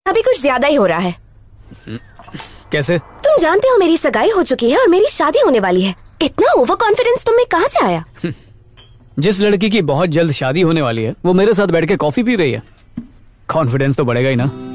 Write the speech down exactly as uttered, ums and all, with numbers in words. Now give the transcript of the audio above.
अभी कुछ ज्यादा ही हो रहा है। कैसे? तुम जानते हो मेरी सगाई हो चुकी है और मेरी शादी होने वाली है। इतना ओवर कॉन्फिडेंस तुम में कहाँ से आया? जिस लड़की की बहुत जल्द शादी होने वाली है वो मेरे साथ बैठ के कॉफी पी रही है, कॉन्फिडेंस तो बढ़ेगा ही ना।